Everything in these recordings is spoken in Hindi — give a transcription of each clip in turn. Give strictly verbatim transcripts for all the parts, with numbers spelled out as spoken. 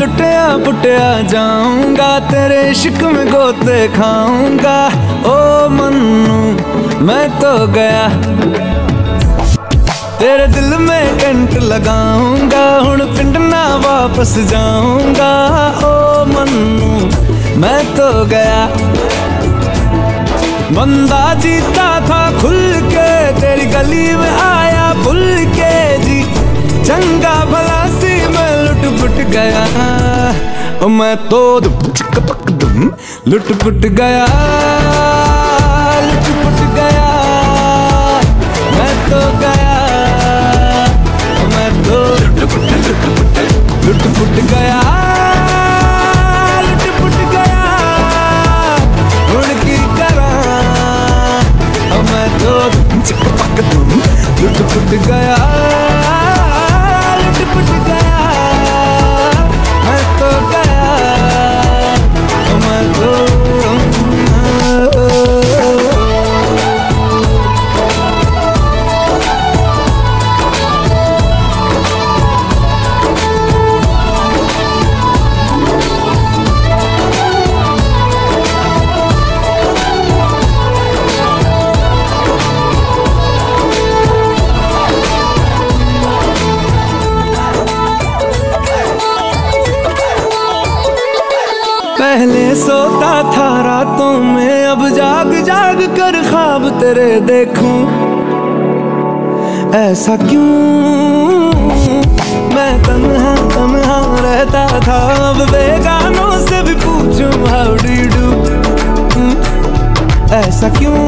लुटिया पुटिया जाऊंगा, तेरे इश्क में गोते खाऊंगा। ओ मन्नू मैं तो गया, तेरे दिल में टेंट लगाऊंगा, हुण पिंड ना वापस जाऊंगा। ओ मन्नू मैं तो गया, बंदा जीता था खुल के, तेरी गली में आया भूल के जी। चंगा भला सी मैं लुट पुट गया, ओ मैं तो दुम चिक पक दुम लुट पुट गया, लुट पुट गया। मैं तो गया, ओ मैं तो लुट पुट लुट पुट लुट पुट गया, लुट पुट गया। हुण की करा, ओ मैं तो दुम चिक पक दुम लुट पुट गया, लुट पुट गया। मैं तो गया, ओ मैं तो पहले सोता था रातों में, अब जाग जाग कर ख्वाब तेरे देखूं। ऐसा क्यों मैं तन्हा तन्हा रहता था, अब बेगानों से भी पूछूं हाउ डू यू डू। ऐसा क्यों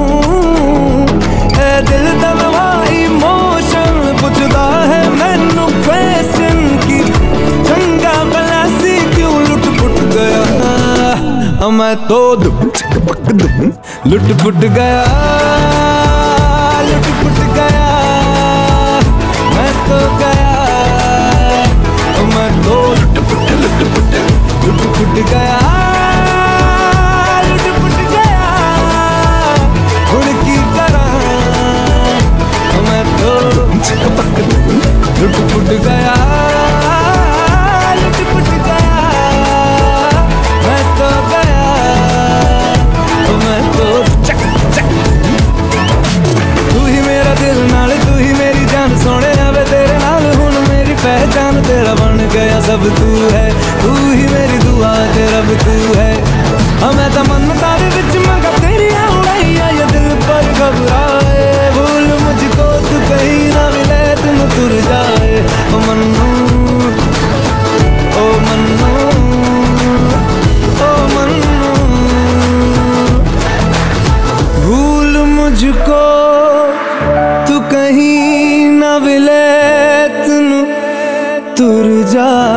है दिल तलवा इमोशन पूछता है मैनू क्वेश्चन की। चंगा भला सी क्यों लुट पुट गया, मैं तो दुम चिक पक दुम लुट पुट गया, लुट पुट गया। मैं तो गया, मैं तो लुट पुट लुट पुट लुट पुट गया, लुट पुट गया। हुण की करा, मैं तो दुम चिक पक दुम लुट पुट गया, लुट पुट गया। मैं तो गया, मैं तो चक चक। तू ही मेरा दिल नाल, तू ही मेरी जान सोने वे तेरे नाल हुण मेरी पहचान। तेरा बन गया सब तू है, तू ही मेरी दुआ तेरा भी तू है। मैं तो मन तारे विच मंगा तेरी उड़ाइया, ये दिल पर घबराए भूल मुझको तू कहीं ना मिले तुम तुर जाए। ओ मन्नू, ओ मन्नू, ओ मन्नू, भूल मुझको तू कहीं ना मिले तुम तुर जा।